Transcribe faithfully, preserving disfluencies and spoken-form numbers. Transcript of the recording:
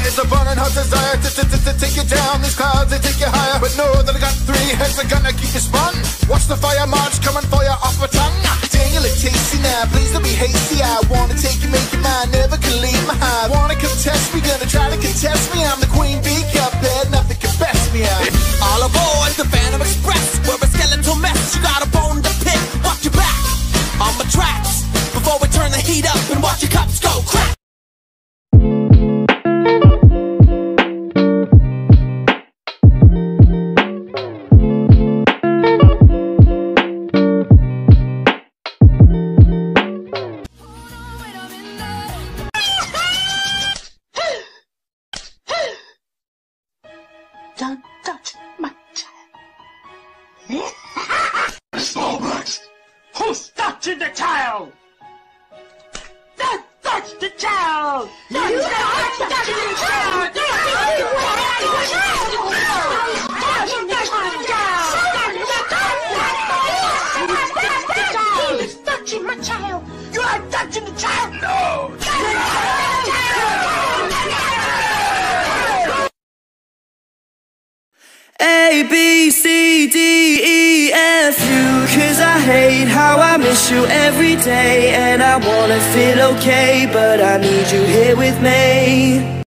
It's a burning hot desire to, to, to, to take you down. These clouds, they take you higher. But know that I got three heads that gonna keep you spun. Watch the fire march coming for you off my tongue. Dang, you look tasty now, please don't be hasty. I wanna take you, make you mine, never can leave my high. Wanna contest me, gonna try to contest me. I'm the queen bee, cuphead, nothing can best me out. All aboard the Phantom Express, we're a skeletal mess. You got a bone to pick, watch your back on my tracks before we turn the heat up and watch your cups go crack. Don't touch my child. Starbucks! Who's touching the child? Don't touch the child! Don't you touch the child! Who's touching my child? You are touching the child! No! A, B, C, D, E, F, U. Cause I hate how I miss you every day. And I wanna feel okay, but I need you here with me.